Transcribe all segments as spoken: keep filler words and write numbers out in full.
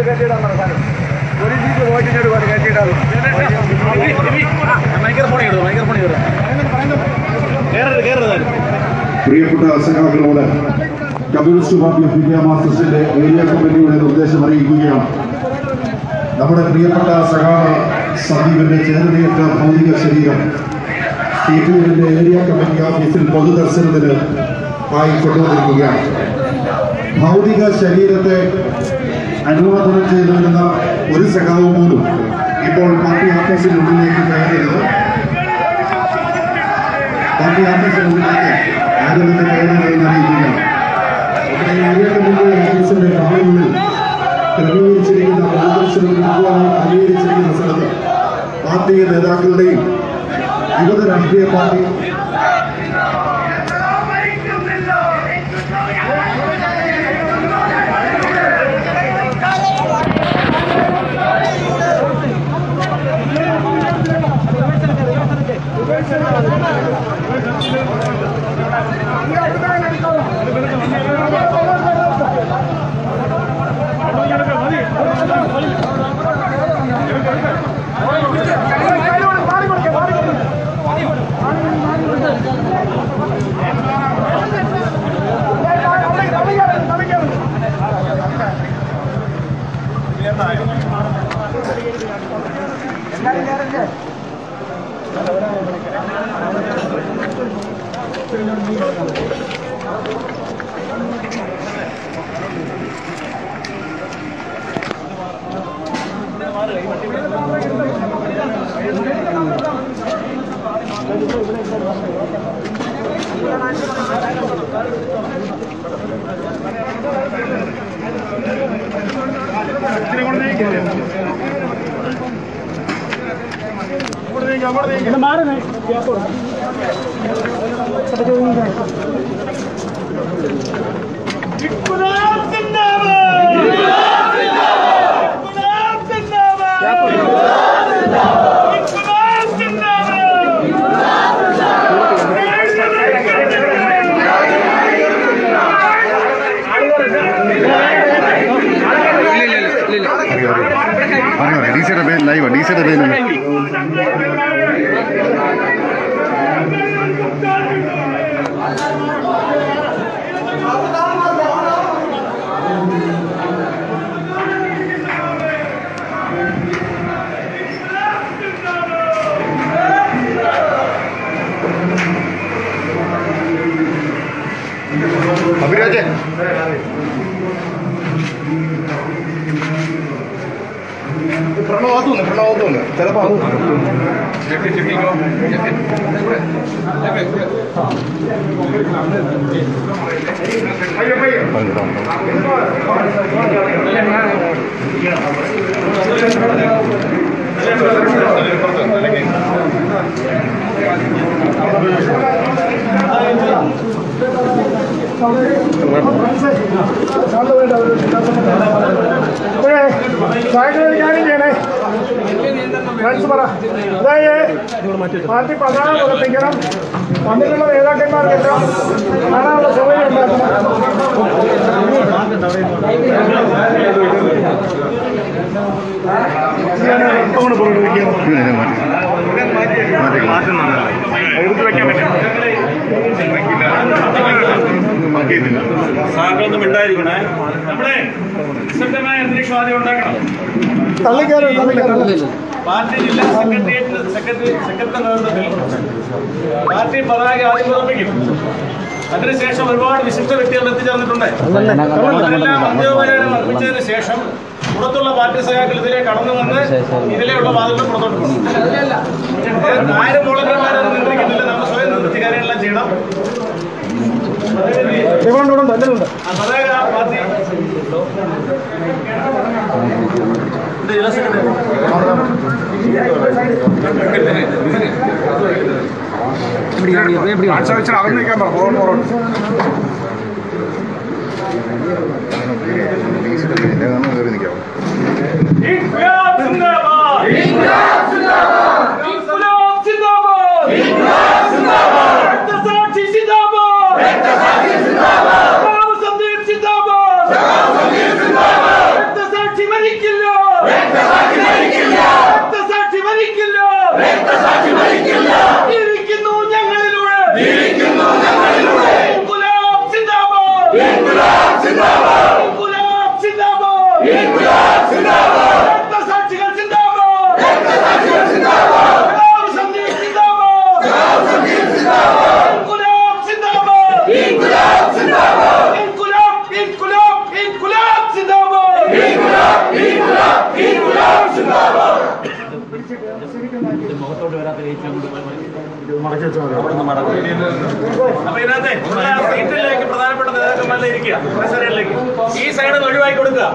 കെട്ടിയിടാൻ സാധനം ഒരു ജീപ്പ് പോയിട്ടിന് ഒരുപാട് കെട്ടിയിടാൻ ഭയങ്കര പണി ഇടും ഭയങ്കര പണി ഇടും കയറരുത് കയറരുത്. പ്രിയപ്പെട്ട സഖാക്കളോട് കമ്മ്യൂണിസ്റ്റ് പാർട്ടി ഓഫ് ഇന്ത്യ മാർക്സിസ്റ്റിന്റെ ഏരിയ കമ്മിറ്റിയുടെ നിർദ്ദേശം അറിയിക്കുകയാണ്. നമ്മുടെ പ്രിയപ്പെട്ട സഖാവ് സന്ദീപിന്റെ ചേർന്നയേറ്റ ഭൗതിക ശരീരം സി പി എമ്മിന്റെ ഏരിയ കമ്മിറ്റി ഓഫീസിൽ പൊതുദർശനത്തിന് ആയി കൊണ്ടുവന്നിരിക്കുകയാണ്. ഭൗതിക ശരീരത്തെ അനുവാദനം ചെയ്തിരുന്ന ഒരു സഖാവ് പോലും ഇപ്പോൾ പാർട്ടി ഓഫീസിനുള്ളിലേക്ക് കയറരുത്. പാർട്ടി ഓഫീസിനുള്ളിലേക്ക് ആരും കയറുന്നതെന്ന് അറിയിക്കുകയാണ്. ഏരിയ കമ്മിറ്റി ഓഫീസിന്റെ ഭാഗങ്ങളിൽ ക്രമീകരിച്ചിരിക്കുന്ന പൊതുദർശനം ക്രമീകരിച്ചിരിക്കുന്ന സ്ഥലത്ത് പാർട്ടി നേതാക്കളുടെയും വിവിധ രാഷ്ട്രീയ പാർട്ടി मारे DC live DC Abhiraj Pranav आतून प्रणव आतून चला पाहू പാർട്ടി പതാക പുറത്തേക്കണം. വന്നിട്ടുള്ള നേതാക്കന്മാർക്കെല്ലാം കാണാനുള്ള സൗകര്യം ഉണ്ടാക്കണം. സാറിനൊന്നും ഉണ്ടായിരിക്കണേ. നമ്മുടെ നിശബ്ദമായ അന്തരീക്ഷം ആദ്യം ഉണ്ടാക്കണം. തള്ളിക്കാരോ തള്ളിക്കാരോ പാർട്ടി ജില്ലാ സെക്രട്ടേറിയറ്റ് സെക്രട്ടറി സെക്രട്ടറി നേതൃത്വത്തിൽ പാർട്ടി പതാക ആദ്യം പുറപ്പിക്കും. അതിനുശേഷം ഒരുപാട് വിശിഷ്ട വ്യക്തികൾ എത്തിച്ചേർന്നിട്ടുണ്ട്. അതെല്ലാം അന്ത്യോപചാരം അർപ്പിച്ചതിന് ശേഷം പുറത്തുള്ള പാർട്ടി സഖാക്കൾ ഇതിലെ കടന്നു വന്ന് ഇതിലെയുള്ള വാതിലും പുറത്തോട്ട് പോകും. ആയിരം വോളണ്ടിയർമാരെ നിയന്ത്രിക്കുന്നില്ല. നമ്മൾ സ്വയം നിർത്തി കാര്യങ്ങളെല്ലാം ചെയ്യണം. പതാക പാർട്ടി ജില്ലാ സെക്രട്ടറി അകന്നിരിക്കാൻ പറഞ്ഞു കയറി നിൽക്കാമോ? Sindabad! രക്തസാക്ഷി മരിക്കില്ല, രക്തസാക്ഷി മരിക്കില്ല, ജീവിക്കുന്നു ഞങ്ങളിലൂടെ, ഇൻകുലാബ് സിന്ദാബാദ്, ഇൻകുലാബ് സിന്ദാബാദ്, രക്തസാക്ഷികൾ സിന്ദാബാദ്, സഖാവ് സന്ദീപ് സിന്ദാബാദ്, ഇൻകുലാബ് സിന്ദാബാദ്, ഇൻകുലാബ് സിന്ദാബാദ്, ഇൻകുലാബ് ഇൻകുലാബ് ഇൻകുലാബ് സിന്ദാബാദ്, ഇൻകുലാബ് ഇൻകുലാബ് ഇൻകുലാബ് സിന്ദാബാദ്. അപ്പൊ ഇതിനകത്ത് സീറ്റിലേക്ക് പ്രധാനപ്പെട്ട നേതാക്കന്മാരിൽ ഇരിക്കുക, പ്രസിഡന്റിലേക്ക് ഈ സൈഡ് ഒഴിവാക്കി കൊടുക്കുക.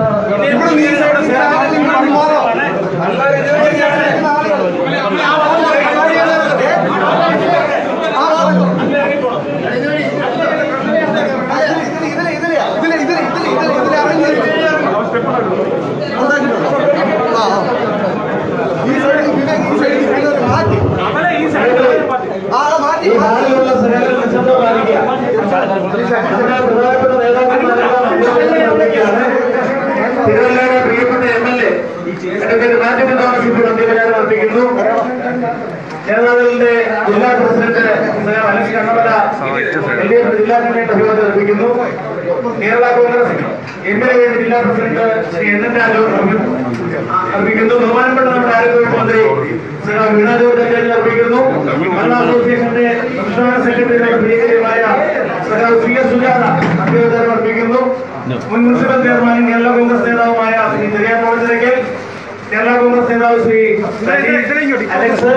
തിരുവല്ലയുടെ പ്രിയപ്പെട്ട എം എൽ എ മാറ്റത്തിൽ താമസിക്കുന്ന അന്ത്യവിരാമം അർപ്പിക്കുന്നു. ജനതാദളിന്റെ ജില്ലാ president Alex Kannamala L D F ജില്ലാ കമ്മിറ്റി അഭിവാദ്യം അർപ്പിക്കുന്നു. Kerala Congress M L A ജില്ലാ president Shri N N Raju അർപ്പിക്കുന്നു. ബഹുമാനപ്പെട്ട നമ്മുടെ ആരോഗ്യവകുപ്പ് മന്ത്രി ശ്രീ വീണ ജോർജ് അർപ്പിക്കുന്നു. മലയാള അസോസിയേഷന്റെ സംസ്ഥാന സെക്രട്ടറിയുടെ പ്രിയകരമായ സഖാവ് സി എസ് സുജാത അഭിവാദ്യം അർപ്പിക്കുന്നു. മുൻ മുനിസിപ്പൽ ചെയർമാനും കേരള കോൺഗ്രസ് നേതാവുമായ ശ്രീ ചെറിയ മോഹൻചരക്കൽ, കേരള കോൺഗ്രസ് നേതാവ് ശ്രീ അലക്സ്,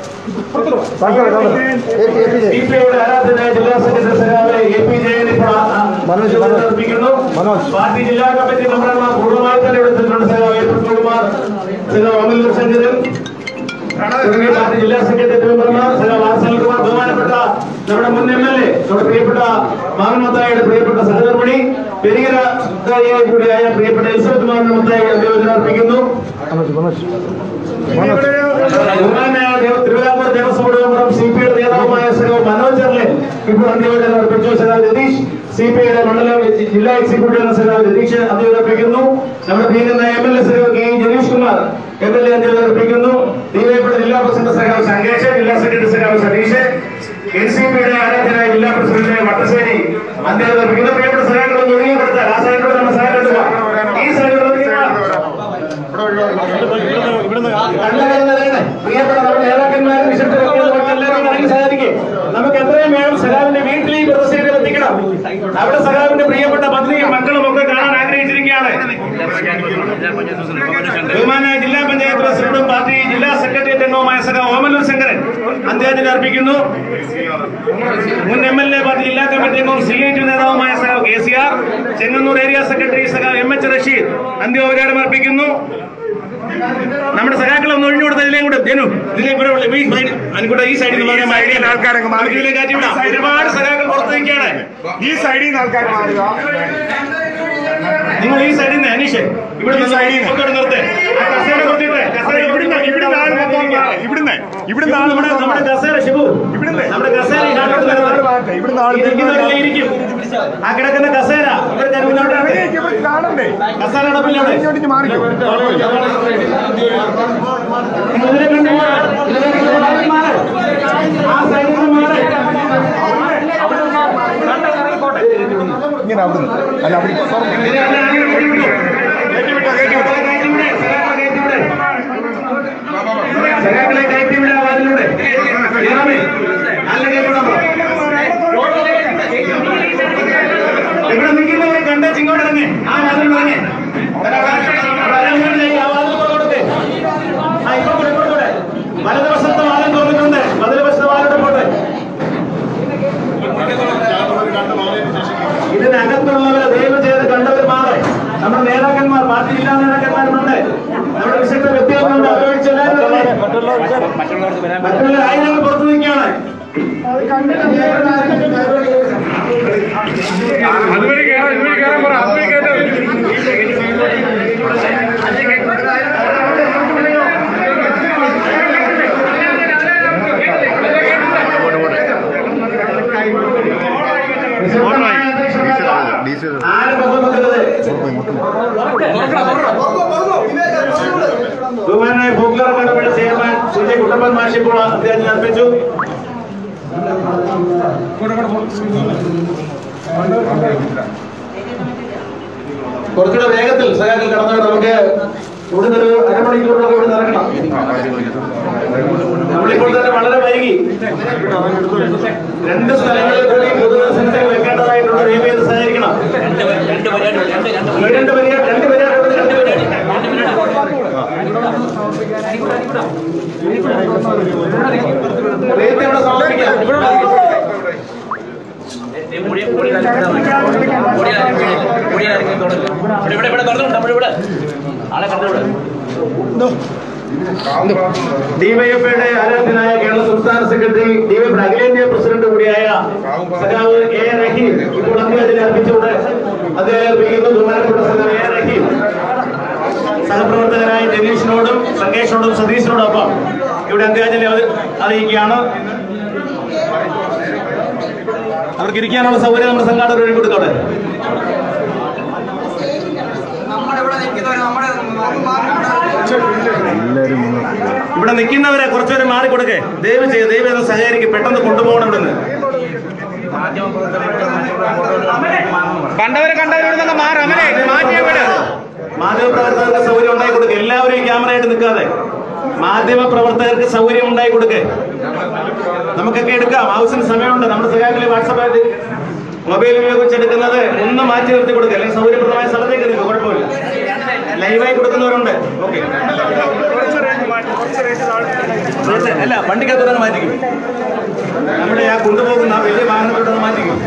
സിപിഐയുടെ ആരാധനായ ജില്ലാ സെക്രട്ടറി സഖാവ് എ പി ജയൻ ഇപ്പോൾ അർപ്പിക്കുന്നു. പാർട്ടി ജില്ലാ കമ്മിറ്റി മെമ്പർമാർ പൂർണ്ണമായി തന്നെ എടുത്തിട്ടുണ്ട്. സഖാവ് എ പ്രസന്നകുമാർ, സഖാവ് അമൽ ശങ്കരൻ, പാർട്ടി ജില്ലാ സെക്രട്ടറി മെമ്പർമാർ സഖാവ് ആർ സനൽകുമാർ, ബഹുമാനപ്പെട്ട നമ്മുടെ മുൻ എം എൽ എ നമ്മുടെ പ്രിയപ്പെട്ട മാമൻ മത്തായിയുടെ പ്രിയപ്പെട്ട സഹധർമ്മിണി പെരിയര കൂടിയായ പ്രിയപ്പെട്ട എലിസബത്ത് മാമൻ മത്തായി അഭിവാദ്യം അർപ്പിക്കുന്നു. തിരുവിതാംകൂർ ദേവസ്വം ബോർഡ് മെമ്പറും സി പി ഐയുടെ നേതാവുമായ സഖാവ് മനോജ് ചെർലൻ ഇപ്പോൾ അന്ത്യവാദ്യം അർപ്പിച്ചു. സഖാവ് രതീഷ്, സി പി ഐയുടെ മണ്ഡലം ജില്ലാ എക്സിക്യൂട്ടീവ് സഖാവ് രതീഷ് അന്ത്യവാദ്യം അർപ്പിക്കുന്നു. നമ്മുടെ പ്രിയങ്കരനായ എം എൽ എ സഖാവ് K Janeesh Kumar M L A അന്ത്യവാദ്യം അർപ്പിക്കുന്നു. ഡിവൈഎഫ്ഐയുടെ ജില്ലാ പ്രസിഡന്റ് സഖാവ് ശങ്കേഷ്, ജില്ലാ സെക്രട്ടറി സഖാവ് സതീഷ്, എൻ സി പിയുടെ ആരാധനായ ജില്ലാ പ്രസിഡന്റ് വട്ടശ്ശേരി അന്ത്യവാദ്യം അർപ്പിക്കുന്നു. പ്രിയപ്പെട്ട സഖാക്കളൊന്ന് ഒഴുകിപ്പെടുത്താൻ ആ സൈഡിലൂടെ നമ്മൾ സഹായിക്കുക. ഈ സൈഡിലൂടെ പ്രിയപ്പെട്ട നമ്മുടെ നേതാക്കന്മാരും വിശിഷ്ട എല്ലാവരും അറിയാൻ സാധിക്കും. നമുക്ക് എത്രയും വേണം സഖാവിന്റെ വീട്ടിൽ ഈ പ്രതിഷേധം എത്തിക്കണം. അവിടെ സഖാവിന്റെ പ്രിയപ്പെട്ട പത്നിയും മക്കളും ഒക്കെ കാണാൻ ആഗ്രഹിച്ചിരിക്കുകയാണ്. ബഹുമാനായ ജില്ലാ പഞ്ചായത്ത് പ്രസിഡന്റും പാർട്ടി ജില്ലാ സെക്രട്ടേറിയറ്റ് അംഗവുമായ സഖാവ് ഓമല്ലൂർ ശങ്കരൻ അന്ത്യാഞ്ജലി അർപ്പിക്കുന്നു. മുൻ എം എൽ എ പാർട്ടി ജില്ലാ കമ്മിറ്റി അംഗവും സി ഐ ടി നേതാവുമായ സഖാവ് K C R, Chengannur area secretary സഖാവ് എം എച്ച് റഷീദ് അന്ത്യോപചാരം അർപ്പിക്കുന്നു. നമ്മുടെ സഖാക്കളെ ഒന്ന് ഒഴിഞ്ഞു കൊടുത്ത ഇതിലേയും കൂടെ ജനു ഇതിലേക്ക് ഈ സൈഡിൽ ഒരുപാട് സഖാക്കൾ പുറത്തു നിൽക്കുകയാണ്. ഈ സൈഡിൽ നിന്ന് ആൾക്കാർ മാറുക. നിങ്ങൾ ഈ സൈഡിൽ നിന്ന് അനീഷ് ഇവിടെ നിർത്തേ ഇവിടുന്ന് ഇവിടുന്ന് നമ്മുടെ കസേര ഷിബു ഇവിടുന്ന് നമ്മുടെ കസേര ഇവിടുന്ന് ഇരിക്കും. ആ കിടക്കുന്ന കസേര കാണണ്ടേ? കസേര അടപ്പില്ലാണ് മാറിക്കോ. ആ സൈഡിൽ നിന്ന് മാറി ഇങ്ങനെ അവിടുന്ന് അല്ല അവിടെ സഖാക്കളെ കയറ്റിവിടാ വാതിലൂടെ ഇവിടെ നിൽക്കുന്നവരെ കണ്ടേ ചിങ്ങോട്ട് ഇറങ്ങി ആ വാതിൽ ഇറങ്ങി ആ വാതിൽ കൊടുത്തേ. ആ ഇപ്പൊ കൂടെ വലതുവശത്തെ വാതിൽ തുറന്നിട്ടുണ്ട്. വലതുവശത്തെ വാതിലൂടെ പോട്ടെ. ഇതിനകത്തുള്ളവരെ ദയവ് ചെയ്ത് കണ്ടവർ മാറി. നമ്മുടെ നേതാക്കന്മാർ പാർട്ടി ജില്ലാ നേതാക്കന്മാരുണ്ട്, നമ്മുടെ വിശിഷ്ട വ്യക്തികളുണ്ട്. അവരൊഴിച്ച് എല്ലാവരും മറ്റുള്ള ആയിരങ്ങൾ പുറത്തു നിൽക്കുകയാണ്. അതുവഴി കയറാൻ ഇതുവഴി കയറാൻ പറ. അതുവഴി കയറ്റാൻ ആരും മാഷി ഇപ്പോൾ അദ്ദേഹത്തിന് അർപ്പിച്ചു. കുറച്ചുകൂടെ വേഗത്തിൽ സഹാക്കൾ കടന്നു നമുക്ക് ഇവിടുന്ന് ഒരു അരമണിക്കൂറിലൊക്കെ ഇവിടെ നടക്കണം. നമ്മളിപ്പോൾ തന്നെ വളരെ വൈകി രണ്ട് സ്ഥലങ്ങളിൽ കൂടി പൊതുദർശനത്തിൽ വെക്കേണ്ടതായിട്ടുള്ള രീതിയിൽ സഹകരിക്കണം. രണ്ട് പരിപാടി രണ്ട് പരിപാടി രണ്ട് ഇവിടെ സമർപ്പിക്കാം. ഡിവൈഎഫ്ഐയുടെ ആരാധ്യനായ കേരള സംസ്ഥാന സെക്രട്ടറി, ഡിവൈഎഫ് അഖിലേന്ത്യാ പ്രസിഡന്റ് കൂടിയായ സഖാവ് എ റഹീം ഇപ്പോൾ അന്ത്യാഞ്ജലി അർപ്പിച്ചുകൊണ്ട് അദ്ദേഹം അർപ്പിക്കുന്നു. ബഹുമാനപ്പെട്ട സഖാവ് എ റഹീം സഹപ്രവർത്തകരായ ജനീഷിനോടും സംഗേഷിനോടും സതീഷിനോടൊപ്പം ഇവിടെ അന്ത്യാഞ്ജലി അറിയിക്കുകയാണ്. അവർക്ക് ഇരിക്കാനുള്ള സൗകര്യം നമ്മുടെ സംഘാടകർ വഴി കൊടുത്തോടെ. ഇവിടെ നിൽക്കുന്നവരെ കുറച്ചുപേരെ മാറി കൊടുക്കേ. ദയവ് ചെയ്ത് ദയവ് എന്ന് സഹകരിക്കും. പെട്ടെന്ന് കൊണ്ടുപോകണം ഇവിടുന്ന്. കണ്ടവരെ കണ്ടവരോട് മാധ്യമപ്രവർത്തകർക്ക് സൗകര്യം ഉണ്ടായി കൊടുക്കുക. എല്ലാവരും ക്യാമറയായിട്ട് നിൽക്കാതെ മാധ്യമ പ്രവർത്തകർക്ക് സൗകര്യം ഉണ്ടായി കൊടുക്കേ. നമുക്കൊക്കെ എടുക്കാം, ആവശ്യത്തിന് സമയമുണ്ട്. നമ്മുടെ സഹാക്കളെ വാട്സാപ്പായിട്ട് മൊബൈൽ ഉപയോഗിച്ചെടുക്കുന്നത് ഒന്ന് മാറ്റി നിർത്തി കൊടുക്കുക. അല്ലെങ്കിൽ സൗകര്യപ്രദമായ സ്ഥലത്തേക്ക് നിൽക്കും, കുഴപ്പമില്ല. ലൈവായി കൊടുക്കുന്നവരുണ്ട്. ഓക്കെ, അല്ല വണ്ടിക്കകത്തോടെ മാറ്റിക്കും. നമ്മുടെ ആ കൊണ്ടുപോകുന്ന ആ വലിയ വാഹനത്തോടെ മാറ്റിക്കും.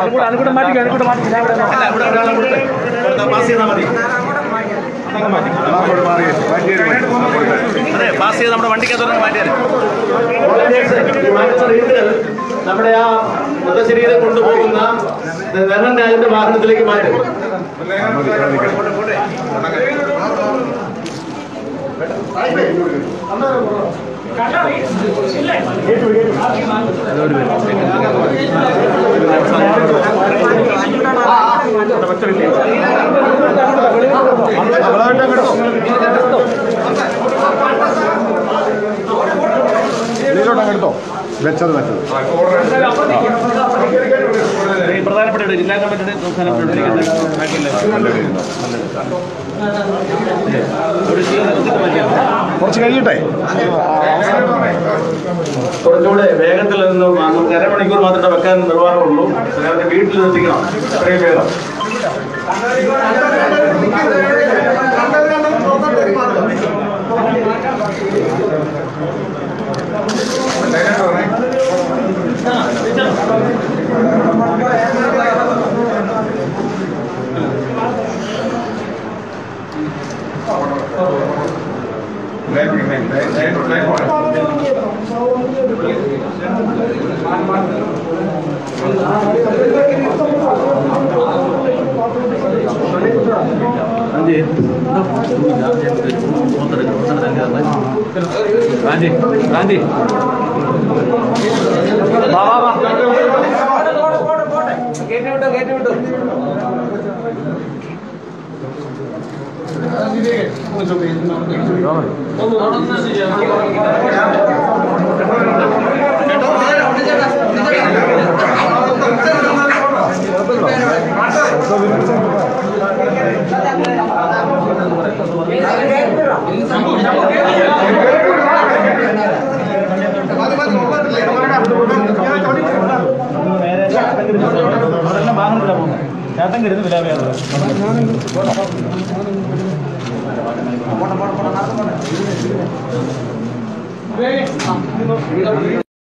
അല്ല ഇവിടെ ഒരാളെ കൊടുത്ത് പാസ് ചെയ്താൽ മതി. അതെ, പാസ് ചെയ്ത് നമ്മുടെ വണ്ടിക്കകത്തോടെ മാറ്റിയാൽ നമ്മുടെ ആ മൃതശരീരം കൊണ്ടുപോകുന്ന നെഹ്റൻ രാജിന്റെ വാഹനത്തിലേക്ക് മാറ്റും. എടുത്തോ വെച്ചത് വെച്ചത് പ്രധാനപ്പെട്ട ജില്ലാ കമ്മിറ്റിയുടെ സംസ്ഥാന കുറച്ച് കഴിയട്ടെ. കുറച്ചുകൂടെ വേഗത്തിൽ നിന്ന് നമുക്ക് അരമണിക്കൂർ മാത്രമേ വെക്കാൻ നിർവാഹമുള്ളൂ. വീട്ടിൽ എത്തിക്കണം അത്രയും വേഗം. ഗാന്ധി ഗാന്ധി കേട്ടി വിട്ടോ കേട്ടി വിട്ടോ ചേട്ടൻ കരുതുന്നില്ല